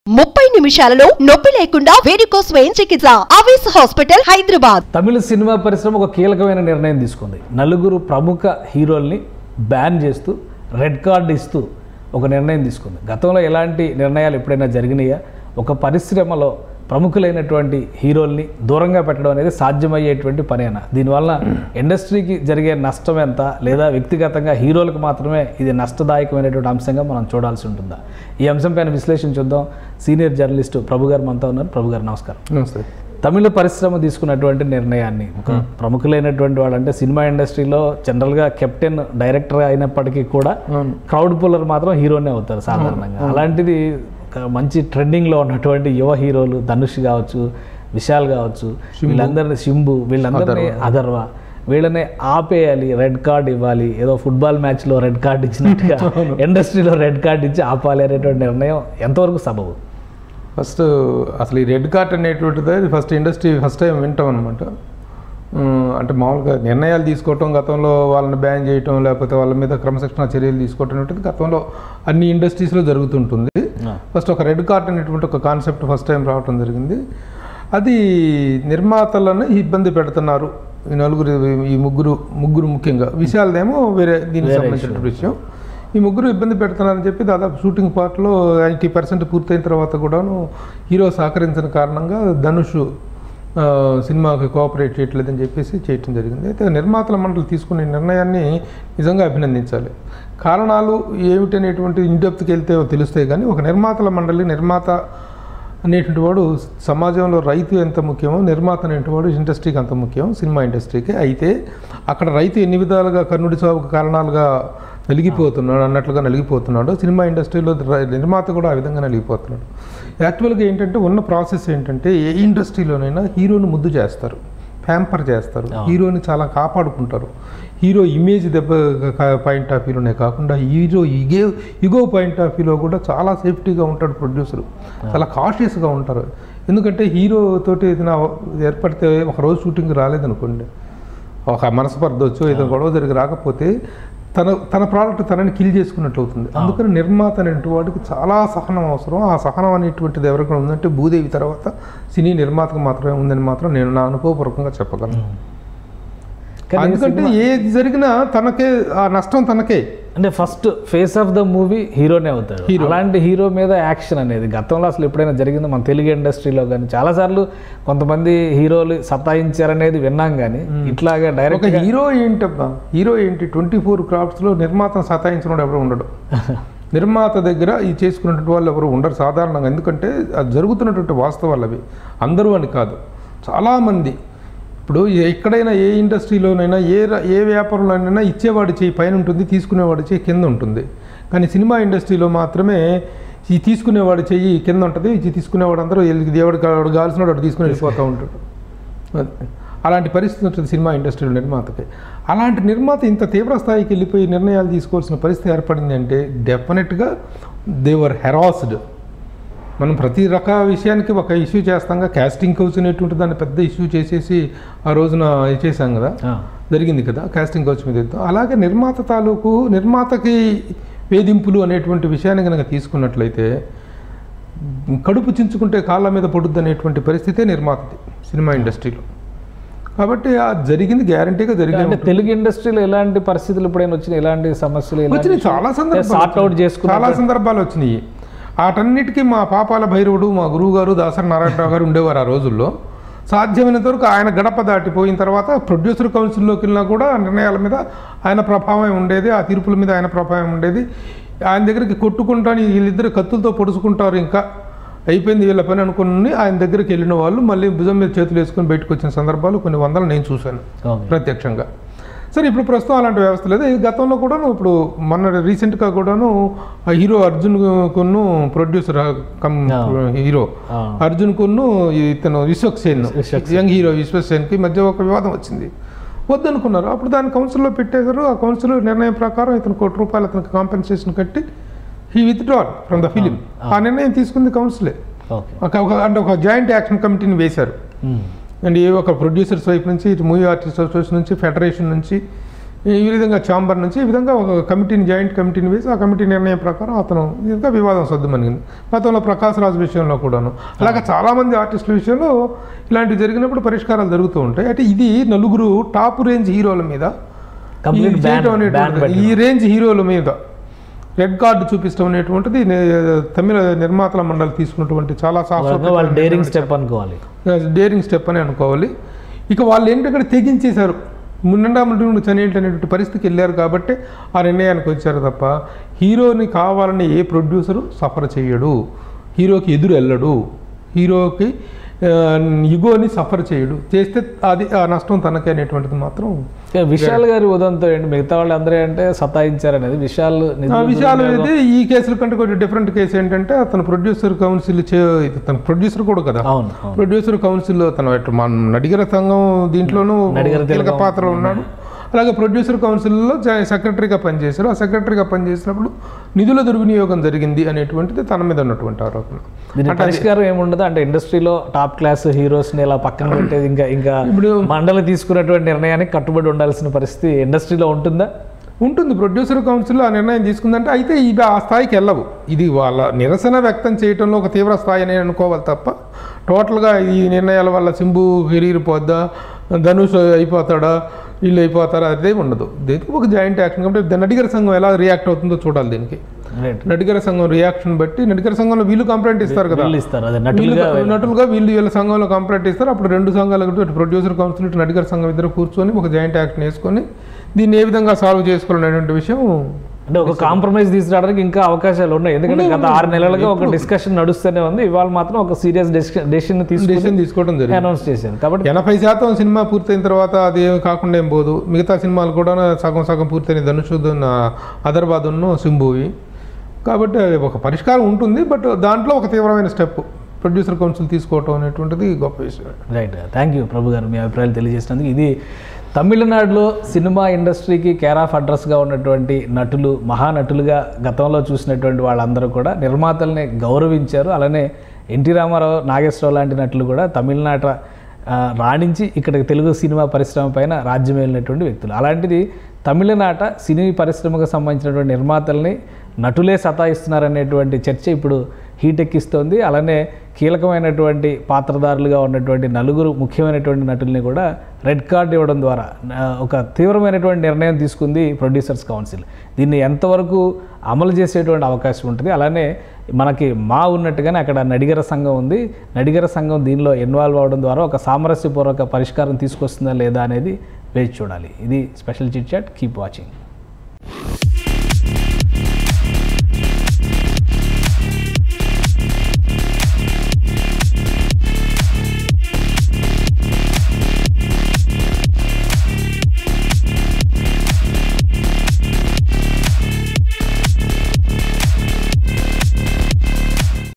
30 నిమిషాలలో నొప్పి లేకుండా వేడికోస్ స్వయం చికిత్స ఆవేశ హాస్పిటల్ హైదరాబాద్. తమిళ సినిమా పరిశ్రమ ఒక కీలకమైన నిర్ణయం తీసుకుంది. నలుగురు ప్రముఖ హీరోల్ని బ్యాన్ చేస్తూ రెడ్ కార్డ్ ఇస్తూ ఒక నిర్ణయం తీసుకుంది. గతంలో ఎలాంటి నిర్ణయాలు ఎప్పుడైనా జరిగినాయా? ఒక పరిశ్రమలో ప్రముఖులైనటువంటి హీరోల్ని దూరంగా పెట్టడం అనేది సాధ్యమయ్యేటువంటి పనేనా? దీనివల్ల ఇండస్ట్రీకి జరిగే నష్టం ఎంత, లేదా వ్యక్తిగతంగా హీరోలకు మాత్రమే ఇది నష్టదాయకమైనటువంటి అంశంగా మనం చూడాల్సి ఉంటుందా? ఈ అంశంపైన విశ్లేషణ చూద్దాం. సీనియర్ జర్నలిస్టు ప్రభు గారు మనతో ఉన్నారు. ప్రభు గారు నమస్కారం. నమస్తే. తమిళ పరిశ్రమ తీసుకున్నటువంటి నిర్ణయాన్ని, ఒక ప్రముఖులైనటువంటి వాళ్ళు, అంటే సినిమా ఇండస్ట్రీలో జనరల్గా కెప్టెన్ డైరెక్టర్ అయినప్పటికీ కూడా క్రౌడ్ పుల్లర్ మాత్రం హీరోనే అవుతారు సాధారణంగా. అలాంటిది మంచి ట్రెండింగ్లో ఉన్నటువంటి యువ హీరోలు ధనుష్ కావచ్చు, విశాల్ కావచ్చు, వీళ్ళందరినీ, సింబు, వీళ్ళందరినీ, అథర్వ, వీళ్ళని ఆపేయాలి, రెడ్ కార్డ్ ఇవ్వాలి, ఏదో ఫుట్బాల్ మ్యాచ్లో రెడ్ కార్డ్ ఇచ్చినట్టుగా ఇండస్ట్రీలో రెడ్ కార్డ్ ఇచ్చి ఆపాలి అనేటువంటి నిర్ణయం ఎంతవరకు సబబు? ఫస్ట్ అసలు ఈ రెడ్ కార్డ్ అనేటువంటిది ఫస్ట్ టైం వింటాం అనమాట. అంటే మామూలుగా నిర్ణయాలు తీసుకోవటం, గతంలో వాళ్ళని బ్యాన్ చేయటం, లేకపోతే వాళ్ళ మీద క్రమశిక్షణ చర్యలు తీసుకోవటం అనేటువంటి గతంలో అన్ని ఇండస్ట్రీస్లో జరుగుతుంటుంది. ఫస్ట్ ఒక రెడ్ కార్డ్ అనేటువంటి ఒక కాన్సెప్ట్ ఫస్ట్ టైం రావటం జరిగింది. అది నిర్మాతలను ఇబ్బంది పెడుతున్నారు ఈ నలుగురు, ఈ ముగ్గురు ముఖ్యంగా. విశాల్దేమో వేరే దీనికి సంబంధించిన విషయం. ఈ ముగ్గురు ఇబ్బంది పెడుతున్నారని చెప్పి దాదాపు షూటింగ్ పార్ట్లో 90% పూర్తయిన తర్వాత కూడాను హీరో సహకరించిన కారణంగా ధనుష్ సినిమాకి కోఆపరేట్ చేయట్లేదని చెప్పేసి చేయటం జరిగింది. అయితే నిర్మాతల మండలి తీసుకునే నిర్ణయాన్ని నిజంగా అభినందించాలి. కారణాలు ఏమిటనేటువంటి ఇన్డెప్త్కి వెళ్తే తెలుస్తాయి. కానీ ఒక నిర్మాతల మండలి, నిర్మాత అనేటువంటి వాడు సమాజంలో రైతు ఎంత ముఖ్యమో, నిర్మాత అనేటువంటి వాడు ఇండస్ట్రీకి అంత ముఖ్యం, సినిమా ఇండస్ట్రీకి. అయితే అక్కడ రైతు ఎన్ని విధాలుగా కన్నుడి సాగుకు కారణాలుగా నలిగిపోతున్నాడు, సినిమా ఇండస్ట్రీలో నిర్మాత కూడా ఆ విధంగా నలిగిపోతున్నాడు. యాక్చువల్గా ఏంటంటే ఉన్న ప్రాసెస్ ఏంటంటే, ఏ ఇండస్ట్రీలోనైనా హీరోని ముద్దు చేస్తారు, ప్యాంపర్ చేస్తారు, హీరోని చాలా కాపాడుకుంటారు. హీరో ఇమేజ్ దెబ్బ పాయింట్ ఆఫ్ వ్యూలోనే కాకుండా హీరో ఇగో పాయింట్ ఆఫ్ వ్యూలో కూడా చాలా సేఫ్టీగా ఉంటాడు ప్రొడ్యూసరు, చాలా కాషియస్గా ఉంటారు. ఎందుకంటే హీరోతోటి ఏదైనా ఏర్పడితే ఒకరోజు షూటింగ్ రాలేదనుకోండి, ఒక మనస్పర్ధ వచ్చో ఏదో గొడవ జరిగి రాకపోతే తన ప్రోడక్ట్ తనని కిల్ చేసుకున్నట్లు అవుతుంది. అందుకని నిర్మాత అనేటువంటి వాడికి చాలా సహనం అవసరం. ఆ సహనం అనేటువంటిది ఎవరికైనా ఉందంటే భూదేవి తర్వాత సినీ నిర్మాతకు మాత్రమే ఉందని మాత్రం నేను నా అనుభవపూర్వకంగా చెప్పగలను. ఎందుకంటే ఏది జరిగినా తనకే ఆ నష్టం తనకే. అంటే first face of the movie హీరోనే అవుతాడు. అలాంటి హీరో మీద యాక్షన్ అనేది గతంలో అసలు ఎప్పుడైనా జరిగిందో? మన తెలుగు ఇండస్ట్రీలో కానీ చాలాసార్లు కొంతమంది హీరోలు సతాయించారనేది విన్నాం, కానీ ఇట్లాగా డైరెక్ట్ హీరో ఏంటి 24 క్రాఫ్ట్స్లో నిర్మాతను సతాయించినోడు ఎవరు ఉండడు. నిర్మాత దగ్గర ఈ చేసుకున్నటువంటి వాళ్ళు ఎవరు ఉండరు సాధారణంగా. ఎందుకంటే అది జరుగుతున్నటువంటి వాస్తవాలు అవి. అందరూ అని కాదు, చాలామంది. ఇప్పుడు ఎక్కడైనా ఏ ఇండస్ట్రీలోనైనా ఏ వ్యాపారంలోనైనా ఇచ్చేవాడి చేయి పైన ఉంటుంది, తీసుకునేవాడి చేయి కింద ఉంటుంది. కానీ సినిమా ఇండస్ట్రీలో మాత్రమే ఈ తీసుకునేవాడి చెయ్యి కింద ఉంటుంది, ఈ తీసుకునేవాడు అందరూ దేవుడికి కావాల్సిన వాడు తీసుకుని వెళ్ళిపోతూ ఉంటాడు. అలాంటి పరిస్థితి ఉంటుంది సినిమా ఇండస్ట్రీలో నిర్మాతకి. అలాంటి నిర్మాత ఇంత తీవ్ర స్థాయికి వెళ్ళిపోయి నిర్ణయాలు తీసుకోవాల్సిన పరిస్థితి ఏర్పడింది అంటే డెఫినెట్గా దే వర్ హెరాస్డ్. మనం ప్రతి రకాల విషయానికి ఒక ఇష్యూ చేస్తాంగా. క్యాస్టింగ్ కౌచ్ అనేటువంటి దాన్ని పెద్ద ఇష్యూ చేసేసి ఆ రోజున చేసాం కదా, జరిగింది కదా క్యాస్టింగ్ కౌచ్ మీద. అలాగే నిర్మాతకి వేధింపులు అనేటువంటి విషయాన్ని కనుక తీసుకున్నట్లయితే కడుపు చించుకుంటే కాళ్ళ మీద పడుద్ది అనేటువంటి పరిస్థితే నిర్మాతది సినిమా ఇండస్ట్రీలో. కాబట్టి అది జరిగింది, గ్యారంటీగా జరిగింది. తెలుగు ఇండస్ట్రీలో ఎలాంటి పరిస్థితులు ఇప్పుడైనా వచ్చినాయి? ఎలాంటి సమస్యలు వచ్చినాయి? చాలా సందర్భాలు వచ్చినాయి. వాటన్నిటికీ మా పాపాల భైరవుడు, మా గురువు గారు దాసరి నారాయణరావు గారు ఉండేవారు ఆ రోజుల్లో. సాధ్యమైనంత వరకు ఆయన గడప దాటిపోయిన తర్వాత ప్రొడ్యూసర్ కౌన్సిల్లోకి వెళ్ళినా కూడా నిర్ణయాల మీద ఆయన ప్రభావం ఉండేది, ఆ తీర్పుల మీద ఆయన ప్రభావం ఉండేది. ఆయన దగ్గరికి కొట్టుకుంటాను, వీళ్ళిద్దరు కత్తులతో పొడుచుకుంటారు, ఇంకా అయిపోయింది వీళ్ళ పని అనుకుని ఆయన దగ్గరికి వెళ్ళిన వాళ్ళు మళ్ళీ భుజం మీద చేతులు వేసుకొని బయటకు వచ్చిన సందర్భాలు కొన్ని వందలు నేను చూశాను ప్రత్యక్షంగా. సరే, ఇప్పుడు ప్రస్తుతం అలాంటి వ్యవస్థ లేదు. గతంలో కూడాను, ఇప్పుడు మొన్న రీసెంట్గా కూడాను హీరో అర్జున్ కున్ను ప్రొడ్యూసర్ హీరో అర్జున్ కున్ను ఇతను విశ్వక్సేన్, యంగ్ హీరో విశ్వక్సేన్కి మధ్య ఒక వివాదం వచ్చింది. వద్దనుకున్నారు. అప్పుడు దాన్ని కౌన్సిల్లో పెట్టేశారు. ఆ కౌన్సిల్ నిర్ణయం ప్రకారం ఇతను ₹1 కోటి అతనికి కాంపెన్సేషన్ కట్టి he withdrawn from the film. ఆ నిర్ణయం తీసుకుంది కౌన్సిలే. అంటే ఒక జాయింట్ యాక్షన్ కమిటీని వేశారు. అండ్ ఏ ఒక ప్రొడ్యూసర్స్ వైపు నుంచి, ఇటు మూవీ ఆర్టిస్ట్ అసోసియేషన్ నుంచి, ఫెడరేషన్ నుంచి, ఈ విధంగా ఛాంబర్ నుంచి ఈ విధంగా ఒక కమిటీని జాయింట్ కమిటీని వేసి ఆ కమిటీ నిర్ణయం ప్రకారం అతను ఇంకా వివాదం సర్దుమనిగింది. గతంలో ప్రకాశ్ రాజ్ విషయంలో కూడాను అలాగే చాలామంది ఆర్టిస్టుల విషయంలో ఇలాంటివి జరిగినప్పుడు పరిష్కారాలు జరుగుతూ ఉంటాయి. అంటే ఇది నలుగురు టాప్ రేంజ్ హీరోల మీద ఈ రేంజ్ హీరోల మీద రెడ్ కార్డు చూపించడం అనేటువంటిది తమిళ నిర్మాతల మండలి తీసుకున్నటువంటి చాలా డేరింగ్ స్టెప్ అనుకోవాలి, డేరింగ్ స్టెప్ అని అనుకోవాలి. ఇక వాళ్ళు ఏంటంటే తెగించేశారు, ముందు చనియంటి అనేటువంటి పరిస్థితికి వెళ్ళారు కాబట్టి ఆ నిర్ణయానికి వచ్చారు తప్ప హీరోని కావాలని ఏ ప్రొడ్యూసరు సఫర్ చేయడు, హీరోకి ఎదురు వెళ్ళడు, హీరోకి ఇగోని సఫర్ చేయడు, చేస్తే అది ఆ నష్టం తనకే అనేటువంటిది మాత్రం. విశాల్ గారి ఉదంతో ఏంటి మిగతా వాళ్ళు అందరూ అంటే సతాయించారనేది విశాల్ అయితే ఈ కేసుల కంటే కొంచెం డిఫరెంట్ కేసు ఏంటంటే అతను ప్రొడ్యూసర్ కౌన్సిల్ తన ప్రొడ్యూసర్ కూడా కదా, ప్రొడ్యూసర్ కౌన్సిల్ తన నడిగర సంఘం దీంట్లోనూ కీలక పాత్ర ఉన్నాడు. అలాగే ప్రొడ్యూసర్ కౌన్సిల్లో సెక్రటరీగా పనిచేశారు. ఆ సెక్రటరీగా పనిచేసినప్పుడు నిధుల దుర్వినియోగం జరిగింది అనేటువంటిది తన మీద ఉన్నటువంటి ఆరోపణ. పరిష్కారం ఏముండదు అంటే ఇండస్ట్రీలో టాప్ క్లాస్ హీరోస్ని ఇలా పక్కన పెట్టేది ఇంకా ఇప్పుడు మండలి తీసుకున్నటువంటి నిర్ణయానికి కట్టుబడి ఉండాల్సిన పరిస్థితి ఇండస్ట్రీలో ఉంటుందా? ఉంటుంది. ప్రొడ్యూసర్ కౌన్సిల్ ఆ నిర్ణయం తీసుకుందంటే అయితే ఇవి ఆ స్థాయికి వెళ్ళవు. ఇది వాళ్ళ నిరసన వ్యక్తం చేయడంలో ఒక తీవ్ర స్థాయి అని అనుకోవాలి తప్ప టోటల్గా ఈ నిర్ణయాల వల్ల సింబు కెరీర్ పోద్దా, ధనుష్ అయిపోతాడా, వీళ్ళు అయిపోతారా అదే ఉండదు. దీనికి ఒక జాయింట్ యాక్షన్ కాబట్టి నడిగర సంఘం ఎలా రియాక్ట్ అవుతుందో చూడాలి. దీనికి నడిగర సంఘం రియాక్షన్ బట్టి నడిగర సంఘంలో వీళ్ళు కంప్లైంట్ ఇస్తారు కదా, నటులుగా వీళ్ళ సంఘంలో కంప్లైంట్ ఇస్తారు. అప్పుడు రెండు సంఘాలు ప్రొడ్యూసర్ కౌన్సిల్ నడిగర సంఘం ఇద్దరు కూర్చొని ఒక జాయింట్ యాక్షన్ వేసుకొని దీన్ని ఏ విధంగా సాల్వ్ చేసుకోవాలనేటువంటి విషయం అంటే ఒక కాంప్రమైజ్ తీసుకురావడానికి ఇంకా అవకాశాలు ఉన్నాయి. ఎందుకంటే గత 6 నెలలుగా ఒక డిస్కషన్ నడుస్తూనే ఉంది. ఇవాళ మాత్రం ఒక సీరియస్ డెసిషన్ తీసుకోవడం జరిగింది, అనౌన్స్ చేశాను. కాబట్టి 80% సినిమా పూర్తయిన తర్వాత అది కాకుండా ఏం పోదు. మిగతా సినిమాలు కూడా సగం పూర్తయిన ధనుష్, అథర్వ, సింబువి. కాబట్టి ఒక పరిష్కారం ఉంటుంది. బట్ దాంట్లో ఒక తీవ్రమైన స్టెప్ ప్రొడ్యూసర్ కౌన్సిల్ తీసుకోవటం అనేటువంటిది గొప్ప విషయం. రైట్, థ్యాంక్ యూ ప్రభు గారు మీ అభిప్రాయాలు తెలియజేసినందుకు. ఇది తమిళనాడులో సినిమా ఇండస్ట్రీకి కేర్ ఆఫ్ అడ్రస్గా ఉన్నటువంటి నటులు, మహానటులుగా గతంలో చూసినటువంటి వాళ్ళందరూ కూడా నిర్మాతల్ని గౌరవించారు. అలానే ఎన్టీ రామారావు, నాగేశ్వరరావు లాంటి నటులు కూడా తమిళనాట రాణించి ఇక్కడికి తెలుగు సినిమా పరిశ్రమ పైన రాజ్యం వెళ్ళినటువంటి వ్యక్తులు. అలాంటిది తమిళనాట సినీ పరిశ్రమకు సంబంధించినటువంటి నిర్మాతల్ని నటులే సతాయిస్తున్నారనేటువంటి చర్చ ఇప్పుడు హీట్ ఎక్కిస్తోంది. అలానే కీలకమైనటువంటి పాత్రధారులుగా ఉన్నటువంటి నలుగురు ముఖ్యమైనటువంటి నటుల్ని కూడా రెడ్ కార్డ్ ఇవ్వడం ద్వారా ఒక తీవ్రమైనటువంటి నిర్ణయం తీసుకుంది ప్రొడ్యూసర్స్ కౌన్సిల్. దీన్ని ఎంతవరకు అమలు చేసేటువంటి అవకాశం ఉంటుంది? అలానే మనకి ఉన్నట్టుగానే అక్కడ నడిగర సంఘం ఉంది. నడిగర సంఘం దీనిలో ఇన్వాల్వ్ అవ్వడం ద్వారా ఒక సామరస్యపూర్వక పరిష్కారం తీసుకొస్తుందా లేదా అనేది వేచి చూడాలి. ఇది special chit chat. Keep watching.